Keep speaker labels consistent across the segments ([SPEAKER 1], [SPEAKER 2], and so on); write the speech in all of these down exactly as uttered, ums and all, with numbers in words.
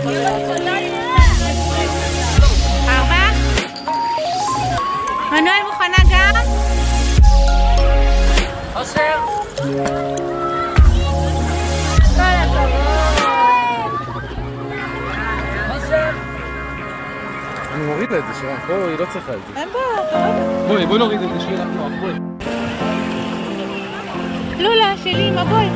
[SPEAKER 1] ארבע? מנואל מוכנה גם?
[SPEAKER 2] אושר!
[SPEAKER 1] כל הכבוד!
[SPEAKER 2] אושר!
[SPEAKER 3] אני מוריד לה את זה, שירה. בואי, היא לא צריכה את זה.
[SPEAKER 1] אין בוא,
[SPEAKER 3] בואי, בואי נוריד את זה, שירה. בואי.
[SPEAKER 1] לולה, שלי, מה בואי?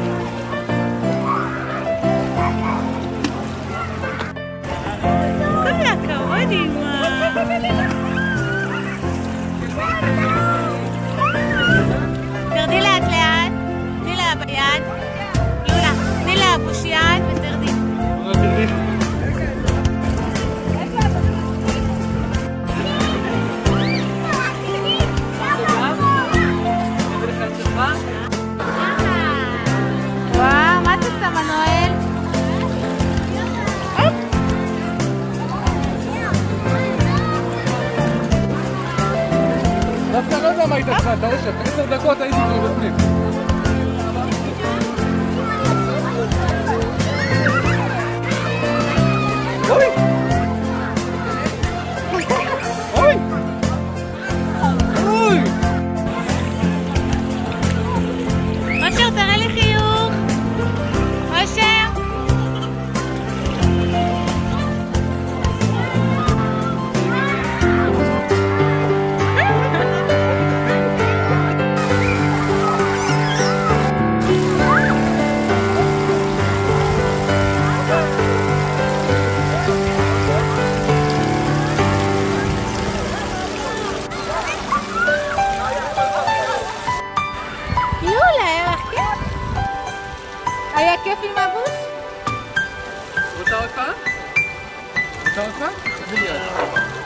[SPEAKER 1] כל הכבוד, אמא. תרדי לאט לאט, תני לה ביד. לולה, תני לה בוש יד ותרדי.
[SPEAKER 3] תרדי.
[SPEAKER 1] וואו, מה אתה עושה, מנואל?
[SPEAKER 3] דווקא לא יודע מה היית צריכה, אתה אושר. עשר דקות הייתי כבר בפנים. אוי! אוי! אוי!
[SPEAKER 1] אושר, תראה לי חיוך. אושר. היה כיף עם אבוש?
[SPEAKER 3] רוצה עוד פעם? רוצה עוד פעם? תביא לי עוד.